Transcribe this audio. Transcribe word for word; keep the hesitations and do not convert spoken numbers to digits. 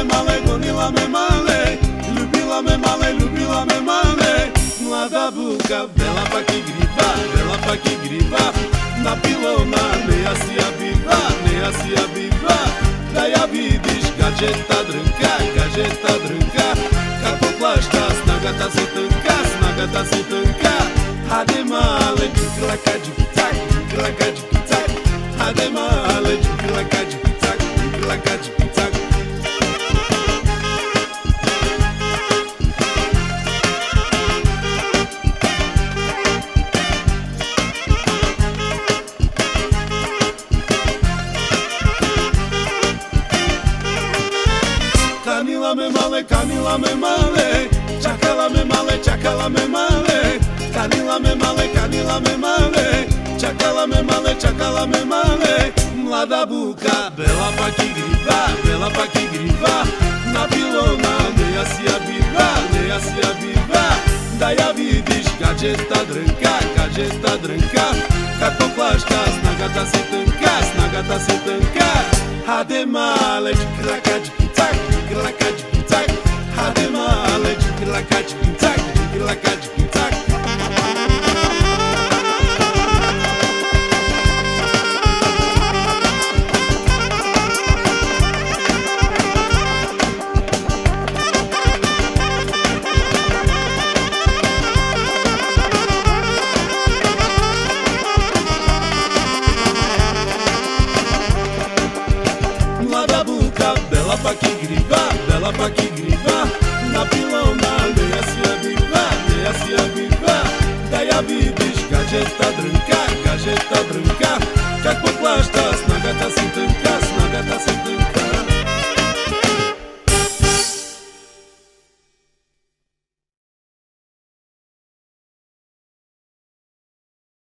male, gonila me male, ljubila me male, ljubila me male. Mlada buka, bela pak igriva, bela pak igriva, na pilona ne asi ja biva, ne asi ja biva. Da ja vidiš kaže ta drnka, kaže ta drnka, kako plašta, snagata si tnka, snagata si tnka. Hade male, džikrlaka džikicak, džikrlaka džikicak, hade male, džikrlaka džikicak, džikrlaka džikicak. Kanila me male, kanila me male, čakala me male, čakala me male. Kanila me male, kanila me male, čakala me male, čakala me male. Mlada buka, bela pak igriva, bela pak igriva, na pilona ne asi ja biva, ne asi ja biva. Da ja vidiš kaže ta drnka, kaže ta drnka, kako plašta, snagata si tnka, snagata si tnka. Hade male, džikrlaka džikicak, džikrlaka džikicak, hade male, džikrlaka džikicak, džikrlaka džikicak. Mlada buka, bela pak igriva, bela pak igriva, na pilona ne asi ja biva, ne asi ja biva. Da ja vidiš kaže ta drnka, kaže ta drnka, kako plašta, snagata si tnka,